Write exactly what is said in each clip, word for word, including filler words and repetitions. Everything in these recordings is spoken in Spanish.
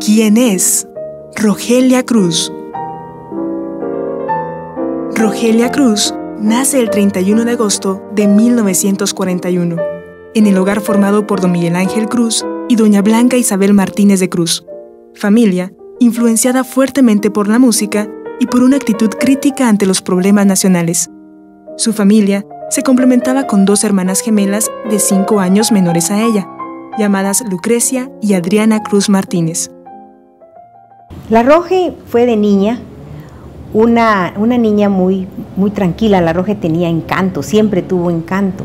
¿Quién es Rogelia Cruz? Rogelia Cruz nace el treinta y uno de agosto de mil novecientos cuarenta y uno, en el hogar formado por don Miguel Ángel Cruz y doña Blanca Isabel Martínez de Cruz, familia influenciada fuertemente por la música y por una actitud crítica ante los problemas nacionales. Su familia se complementaba con dos hermanas gemelas de cinco años menores a ella, llamadas Lucrecia y Adriana Cruz Martínez. La Roge fue de niña una, una niña muy, muy tranquila. La Roge tenía encanto, siempre tuvo encanto.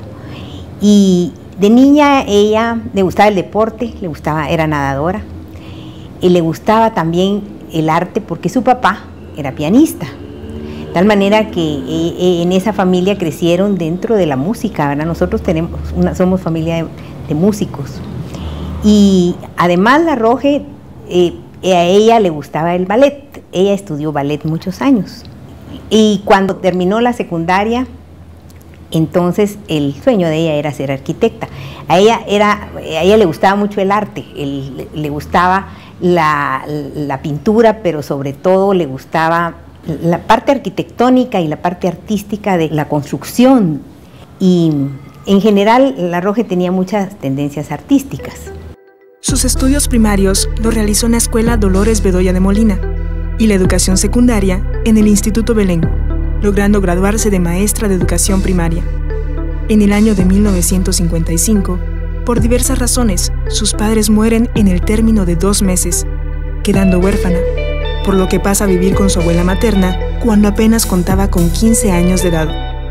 Y de niña ella le gustaba el deporte, le gustaba, era nadadora, y le gustaba también el arte porque su papá era pianista. De tal manera que en esa familia crecieron dentro de la música, ¿verdad? Nosotros tenemos una, somos familia de, de músicos. Y además la Roge, eh, a ella le gustaba el ballet. Ella estudió ballet muchos años. Y cuando terminó la secundaria, entonces el sueño de ella era ser arquitecta. A ella, era, a ella le gustaba mucho el arte, el, le gustaba la, la pintura, pero sobre todo le gustaba la parte arquitectónica y la parte artística de la construcción. Y en general la Roge tenía muchas tendencias artísticas. Sus estudios primarios los realizó en la Escuela Dolores Bedoya de Molina y la educación secundaria en el Instituto Belén, logrando graduarse de maestra de educación primaria. En el año de mil novecientos cincuenta y cinco, por diversas razones, sus padres mueren en el término de dos meses, quedando huérfana, por lo que pasa a vivir con su abuela materna cuando apenas contaba con quince años de edad.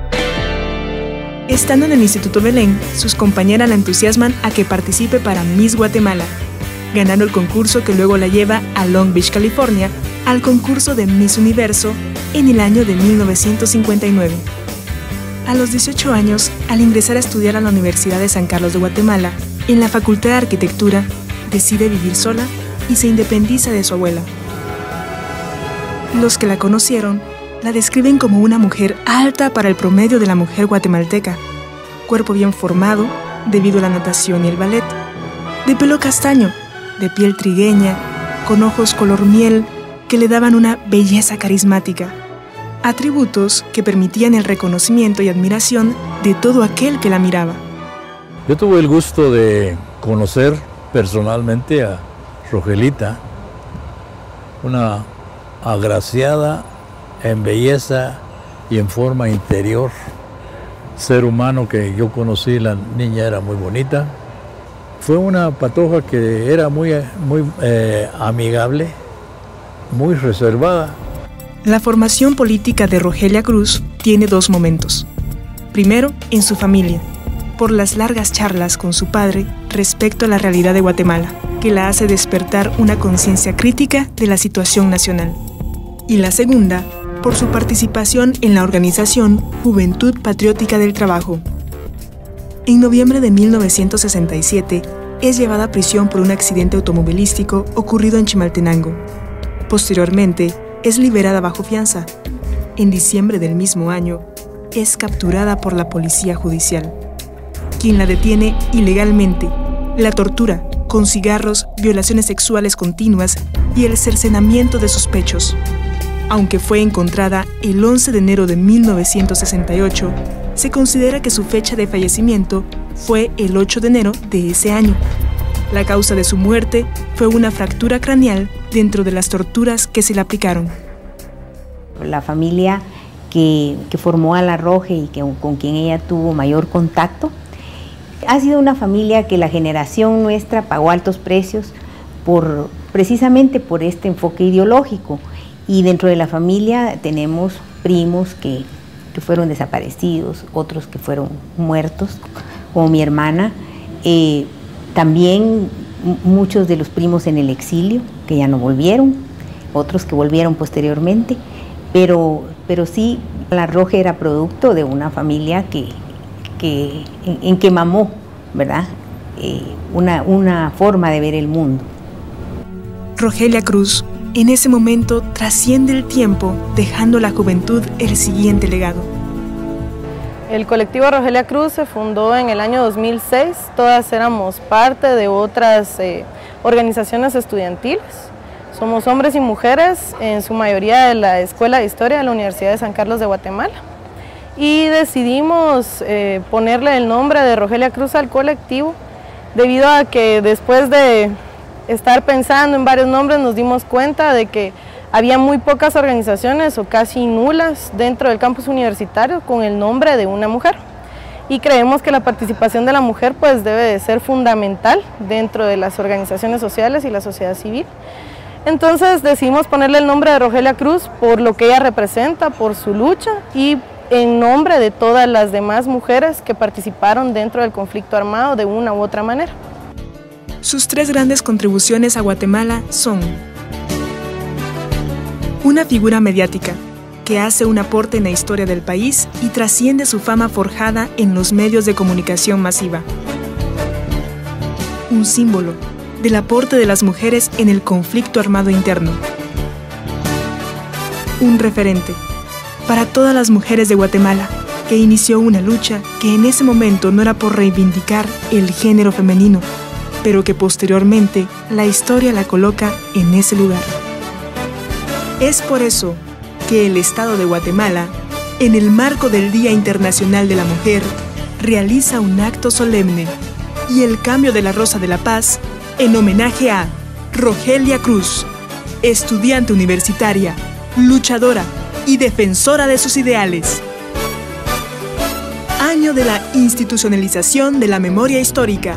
Estando en el Instituto Belén, sus compañeras la entusiasman a que participe para Miss Guatemala, ganando el concurso que luego la lleva a Long Beach, California, al concurso de Miss Universo en el año de mil novecientos cincuenta y nueve. A los dieciocho años, al ingresar a estudiar a la Universidad de San Carlos de Guatemala, en la Facultad de Arquitectura, decide vivir sola y se independiza de su abuela. Los que la conocieron la describen como una mujer alta para el promedio de la mujer guatemalteca, cuerpo bien formado debido a la natación y el ballet, de pelo castaño, de piel trigueña, con ojos color miel que le daban una belleza carismática, atributos que permitían el reconocimiento y admiración de todo aquel que la miraba. Yo tuve el gusto de conocer personalmente a Rogelita, una agraciada en belleza y en forma interior, ser humano que yo conocí. La niña era muy bonita, fue una patoja que era muy, muy eh, amigable, muy reservada. La formación política de Rogelia Cruz tiene dos momentos. Primero, en su familia, por las largas charlas con su padre respecto a la realidad de Guatemala, que la hace despertar una conciencia crítica de la situación nacional. Y la segunda, por su participación en la organización Juventud Patriótica del Trabajo. En noviembre de mil novecientos sesenta y siete, es llevada a prisión por un accidente automovilístico ocurrido en Chimaltenango. Posteriormente, es liberada bajo fianza. En diciembre del mismo año, es capturada por la policía judicial, quien la detiene ilegalmente, la tortura con cigarros, violaciones sexuales continuas y el cercenamiento de sus pechos. Aunque fue encontrada el once de enero de mil novecientos sesenta y ocho, se considera que su fecha de fallecimiento fue el ocho de enero de ese año. La causa de su muerte fue una fractura craneal dentro de las torturas que se le aplicaron. La familia que, que formó a la Roge y que, con quien ella tuvo mayor contacto, ha sido una familia que la generación nuestra pagó altos precios por, precisamente por este enfoque ideológico. Y dentro de la familia tenemos primos que, que fueron desaparecidos, otros que fueron muertos, como mi hermana. Eh, también muchos de los primos en el exilio, que ya no volvieron, otros que volvieron posteriormente. Pero, pero sí, la Roge era producto de una familia que, que, en, en que mamó, ¿verdad? Eh, una, una forma de ver el mundo. Rogelia Cruz, en ese momento, trasciende el tiempo, dejando a la juventud el siguiente legado. El colectivo Rogelia Cruz se fundó en el año dos mil seis. Todas éramos parte de otras eh, organizaciones estudiantiles. Somos hombres y mujeres, en su mayoría de la Escuela de Historia de la Universidad de San Carlos de Guatemala. Y decidimos eh, ponerle el nombre de Rogelia Cruz al colectivo, debido a que después de estar pensando en varios nombres nos dimos cuenta de que había muy pocas organizaciones o casi nulas dentro del campus universitario con el nombre de una mujer. Y creemos que la participación de la mujer pues debe de ser fundamental dentro de las organizaciones sociales y la sociedad civil. Entonces decidimos ponerle el nombre de Rogelia Cruz por lo que ella representa, por su lucha y en nombre de todas las demás mujeres que participaron dentro del conflicto armado de una u otra manera. Sus tres grandes contribuciones a Guatemala son: una figura mediática que hace un aporte en la historia del país y trasciende su fama forjada en los medios de comunicación masiva. Un símbolo del aporte de las mujeres en el conflicto armado interno. Un referente para todas las mujeres de Guatemala, que inició una lucha que en ese momento no era por reivindicar el género femenino, pero que posteriormente la historia la coloca en ese lugar. Es por eso que el Estado de Guatemala, en el marco del Día Internacional de la Mujer, realiza un acto solemne y el cambio de la Rosa de la Paz en homenaje a Rogelia Cruz, estudiante universitaria, luchadora y defensora de sus ideales. Año de la institucionalización de la memoria histórica.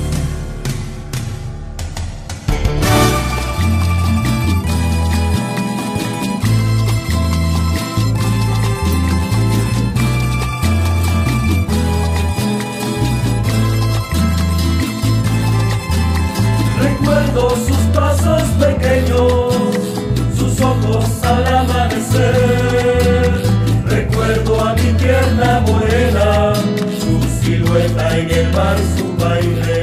Recuerdo sus pasos pequeños, sus ojos al amanecer. Recuerdo a mi tierna morena, su silueta en el mar, su baile.